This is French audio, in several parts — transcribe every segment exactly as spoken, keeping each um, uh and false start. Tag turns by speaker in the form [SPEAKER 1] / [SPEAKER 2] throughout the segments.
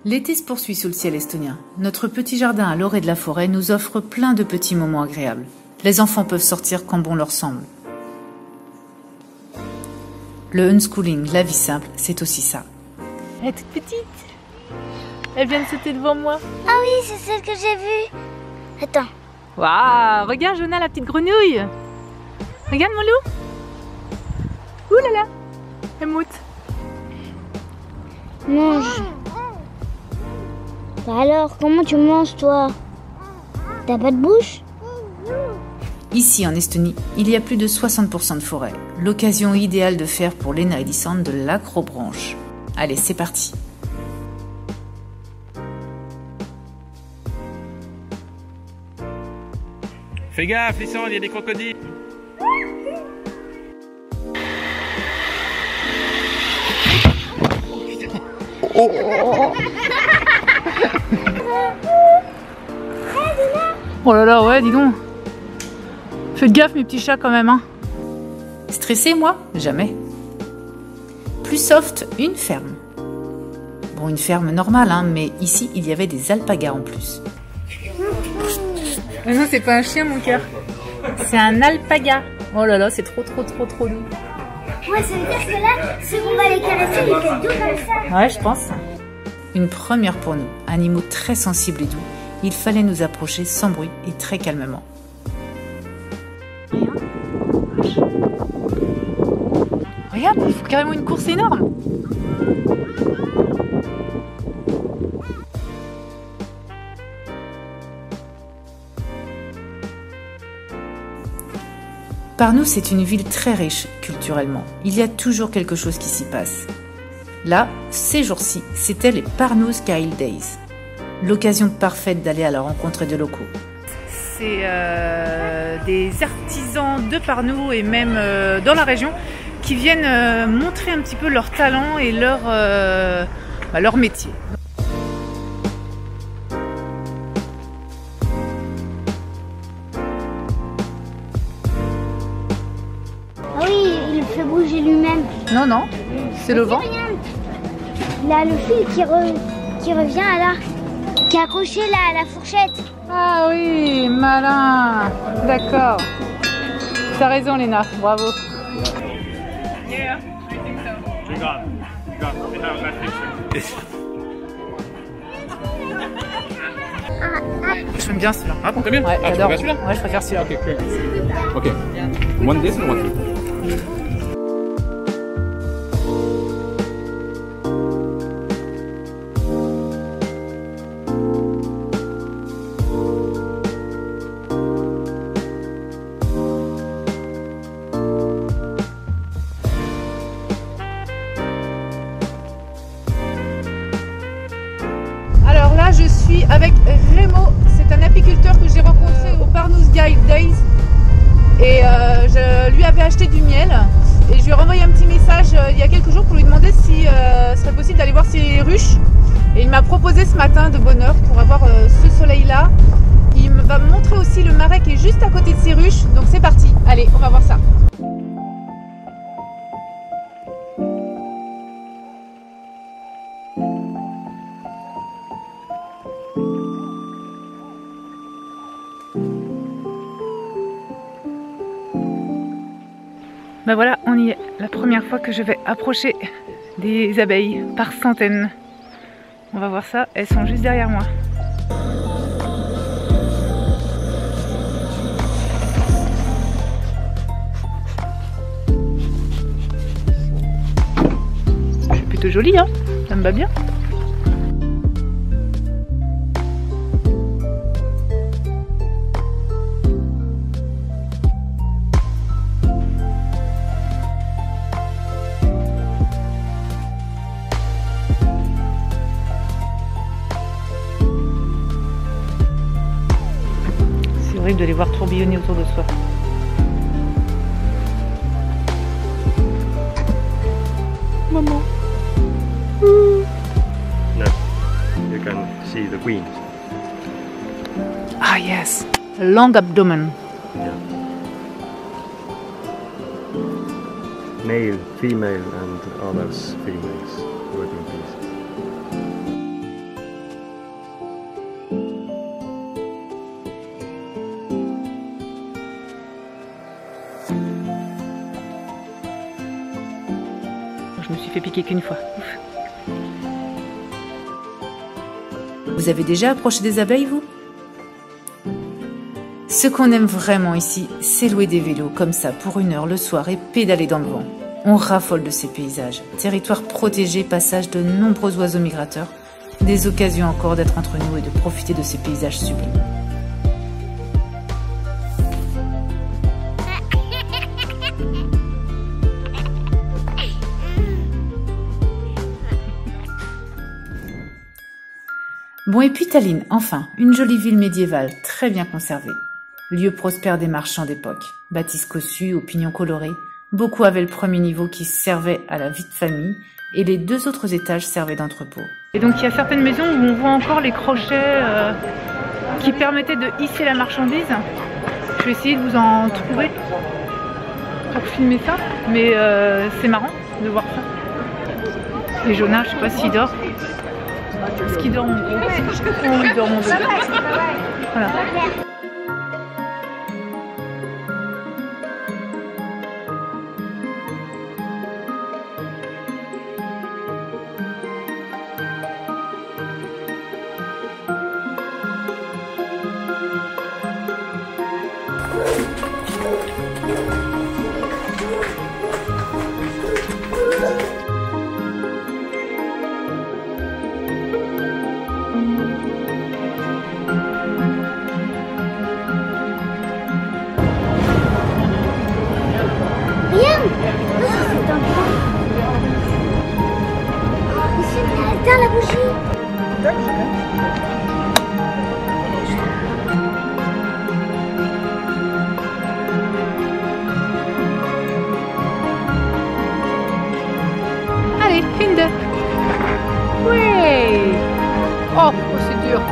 [SPEAKER 1] L'été se poursuit sous le ciel estonien. Notre petit jardin à l'orée de la forêt nous offre plein de petits moments agréables. Les enfants peuvent sortir quand bon leur semble. Le unschooling, la vie simple, c'est aussi ça.
[SPEAKER 2] Elle est toute petite. Elle vient de sauter devant moi.
[SPEAKER 3] Ah oui, c'est celle que j'ai vue. Attends.
[SPEAKER 2] Waouh, regarde Jonah, la petite grenouille. Regarde mon loup. Ouh là là, elle moute.
[SPEAKER 3] Mange. Bah alors, comment tu manges toi? T'as pas de bouche?
[SPEAKER 1] Ici en Estonie, il y a plus de soixante pour cent de forêt. L'occasion idéale de faire pour Lena et Lissandre de l'acrobranche. Allez, c'est parti.
[SPEAKER 4] Fais gaffe, Lissandre, il y a des crocodiles.
[SPEAKER 2] Oh, oh là là, ouais, dis donc. Faites gaffe mes petits chats quand même, hein.
[SPEAKER 1] Stressé, moi? Jamais. Plus soft, une ferme. Bon, une ferme normale, hein, mais ici, il y avait des alpagas en plus.
[SPEAKER 2] Mais non, c'est pas un chien, mon cœur. C'est un alpaga. Oh là là, c'est trop, trop, trop, trop doux.
[SPEAKER 3] Ouais, ça veut dire que là, si on va les caresser, ils sont doux comme ça.
[SPEAKER 1] Ouais, je pense. Une première pour nous. Animaux très sensibles et doux. Il fallait nous approcher sans bruit et très calmement.
[SPEAKER 2] Regarde, il faut carrément une course énorme.
[SPEAKER 1] Parnous, c'est une ville très riche culturellement. Il y a toujours quelque chose qui s'y passe. Là, ces jours-ci, c'était les Parnous Guide Days. L'occasion parfaite d'aller à la rencontre de locaux.
[SPEAKER 2] C'est euh, des artisans de Parnous et même euh, dans la région qui viennent euh, montrer un petit peu leur talent et leur, euh, bah, leur métier.
[SPEAKER 3] Ah oui, il le fait bouger lui-même.
[SPEAKER 2] Non, non, c'est le vent.
[SPEAKER 3] Regarde. Il a le fil qui, re... qui revient là, qui est accroché là à la fourchette.
[SPEAKER 2] Ah oui, malin. D'accord. T'as raison, Léna. Bravo.
[SPEAKER 4] Yeah, I think so. You got, you got, you have that picture.
[SPEAKER 2] J'aime bien celui-là.
[SPEAKER 4] Ah, t'aimes bien?
[SPEAKER 2] Ouais,
[SPEAKER 4] Ah, tu
[SPEAKER 2] j'adore.
[SPEAKER 4] préfères celui-là?
[SPEAKER 2] Ouais, je préfère celui-là.
[SPEAKER 4] Ok, cool. Ok. One this and one this.
[SPEAKER 2] Alors là, je suis avec Remo. C'est un apiculteur que j'ai rencontré au Parnous Guide Days. Et euh, je lui avais acheté du miel. Et je lui ai renvoyé un petit message euh, il y a quelques jours pour lui demander si euh, ce serait possible d'aller voir ses ruches. Et il m'a proposé ce matin de bonne heure pour avoir euh, ce soleil-là. Il va me montrer aussi le marais qui est juste à côté de ses ruches. Donc c'est parti. Allez, on va voir ça. Ben voilà, on y est. La première fois que je vais approcher des abeilles par centaines. On va voir ça, elles sont juste derrière moi. C'est plutôt joli, hein? Ça me va bien. Horrible de les voir tourbillonner autour de soi. Maman.
[SPEAKER 4] No, you can see the queens.
[SPEAKER 2] Ah yes, a long abdomen.
[SPEAKER 4] Yeah. Male, female and others females working bees.
[SPEAKER 2] suis fait piquer qu'une fois. Ouf.
[SPEAKER 1] Vous avez déjà approché des abeilles, vous? Ce qu'on aime vraiment ici, c'est louer des vélos comme ça pour une heure le soir et pédaler dans le vent. On raffole de ces paysages. Territoire protégé, passage de nombreux oiseaux migrateurs. Des occasions encore d'être entre nous et de profiter de ces paysages sublimes. Bon, et puis Tallinn, enfin, une jolie ville médiévale, très bien conservée. Lieu prospère des marchands d'époque. Bâtisses cossues, aux pignons colorés. Beaucoup avaient le premier niveau qui servait à la vie de famille et les deux autres étages servaient d'entrepôt.
[SPEAKER 2] Et donc il y a certaines maisons où on voit encore les crochets euh, qui permettaient de hisser la marchandise. Je vais essayer de vous en trouver pour filmer ça, mais euh, c'est marrant de voir ça. Et Jonas, je sais pas s'il dort. Est-ce qu'il dort mon gros? Oh, il dort mon bébé. Voilà.
[SPEAKER 3] Éteins la bougie.
[SPEAKER 2] Allez, Finde. Oui. Oh, oh c'est dur.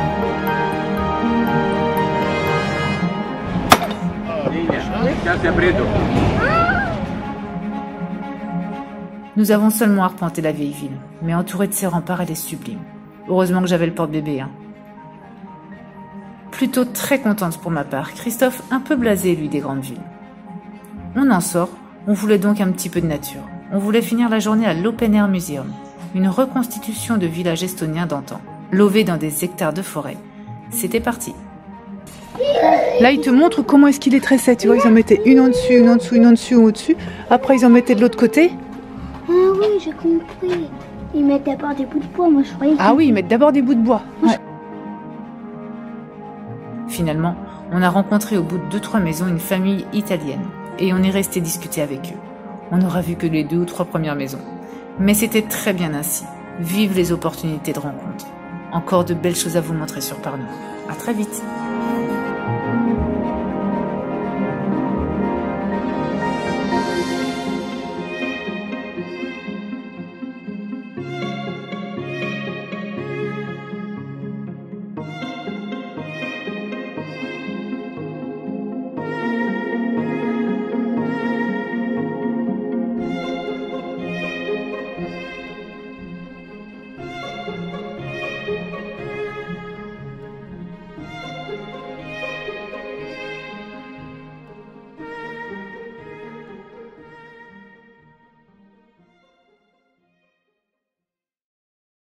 [SPEAKER 1] Nous avons seulement arpenté la vieille ville, mais entourée de ses remparts, elle est sublime. Heureusement que j'avais le porte-bébé, hein. Plutôt très contente pour ma part, Christophe un peu blasé, lui, des grandes villes. On en sort, on voulait donc un petit peu de nature. On voulait finir la journée à l'Open Air Museum, une reconstitution de village estonien d'antan, lové dans des hectares de forêt. C'était parti.
[SPEAKER 2] Là, ils te montrent comment est-ce qu'il les tressait. Tu vois, ils en mettaient une en dessus, une en dessous, une en dessus, une au-dessus. Après, ils en mettaient de l'autre côté.
[SPEAKER 3] Ah oui, j'ai compris. Ils mettent d'abord des bouts de bois, moi je croyais.
[SPEAKER 2] Ah oui, ils mettent d'abord des bouts de bois. Ouais.
[SPEAKER 1] Finalement, on a rencontré au bout de deux trois maisons une famille italienne et on est resté discuter avec eux. On n'aura vu que les deux ou trois premières maisons. Mais c'était très bien ainsi. Vive les opportunités de rencontre. Encore de belles choses à vous montrer sur Pärnu. À très vite.